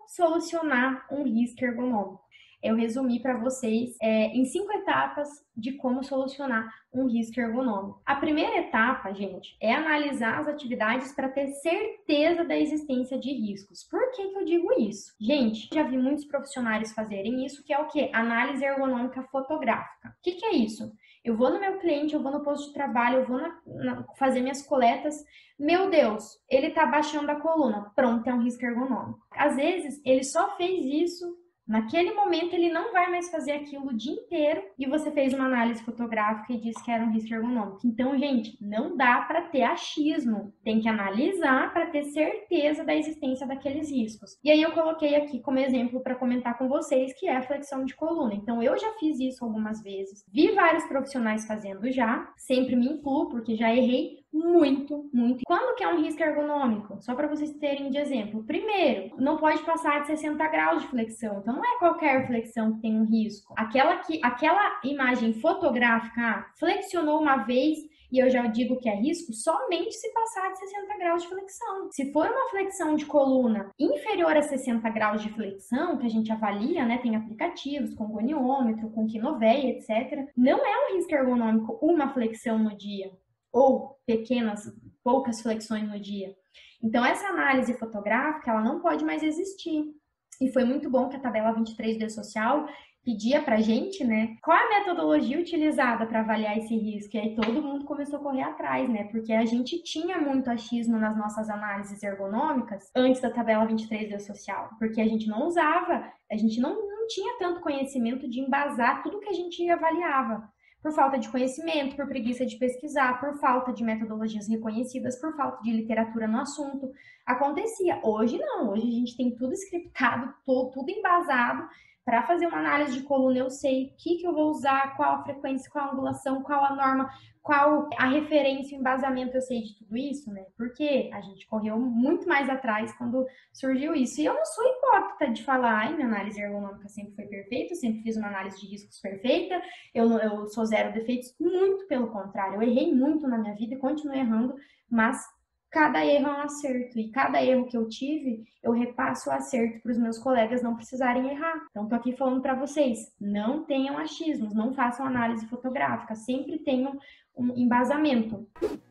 solucionar um risco ergonômico. Eu resumi para vocês em 5 etapas de como solucionar um risco ergonômico. A primeira etapa, gente, é analisar as atividades para ter certeza da existência de riscos. Por que eu digo isso? Gente, já vi muitos profissionais fazerem isso, que é o quê? Análise ergonômica fotográfica. O que é isso? Eu vou no meu cliente, eu vou no posto de trabalho, eu vou fazer minhas coletas. Meu Deus, ele tá baixando a coluna. Pronto, é um risco ergonômico. Às vezes, ele só fez isso. Naquele momento, ele não vai mais fazer aquilo o dia inteiro e você fez uma análise fotográfica e disse que era um risco ergonômico. Então, gente, não dá para ter achismo. Tem que analisar para ter certeza da existência daqueles riscos. E aí eu coloquei aqui como exemplo para comentar com vocês que é a flexão de coluna. Então, eu já fiz isso algumas vezes. Vi vários profissionais fazendo já. Sempre me incluo porque já errei muito. Quando que é um risco ergonômico? Só para vocês terem de exemplo. Primeiro, não pode passar de 60 graus de flexão. Então, não é qualquer flexão que tem um risco. Aquela imagem fotográfica, flexionou uma vez e eu já digo que é risco somente se passar de 60 graus de flexão. Se for uma flexão de coluna inferior a 60 graus de flexão, que a gente avalia, né, tem aplicativos com goniômetro, com Kinovea, etc., não é um risco ergonômico uma flexão no dia, ou poucas flexões no dia. Então, essa análise fotográfica, ela não pode mais existir. E foi muito bom que a tabela 23D social pedia pra gente, né, qual é a metodologia utilizada para avaliar esse risco. E aí todo mundo começou a correr atrás, né, porque a gente tinha muito achismo nas nossas análises ergonômicas antes da tabela 23D social, porque a gente não usava, a gente não tinha tanto conhecimento de embasar tudo que a gente avaliava. Por falta de conhecimento, por preguiça de pesquisar, por falta de metodologias reconhecidas, por falta de literatura no assunto. Acontecia. Hoje não, hoje a gente tem tudo scriptado, tudo embasado. Para fazer uma análise de coluna, eu sei o que eu vou usar, qual a frequência, qual a angulação, qual a norma, qual a referência, o embasamento, eu sei de tudo isso, né? Porque a gente correu muito mais atrás quando surgiu isso. E eu não sou hipócrita de falar, ai, minha análise ergonômica sempre foi perfeita, eu sempre fiz uma análise de riscos perfeita, eu sou zero defeitos. Muito pelo contrário, eu errei muito na minha vida e continuo errando, mas cada erro é um acerto, e cada erro que eu tive, eu repasso o acerto para os meus colegas não precisarem errar. Então, tô aqui falando para vocês, não tenham achismos, não façam análise fotográfica, sempre tenham um embasamento.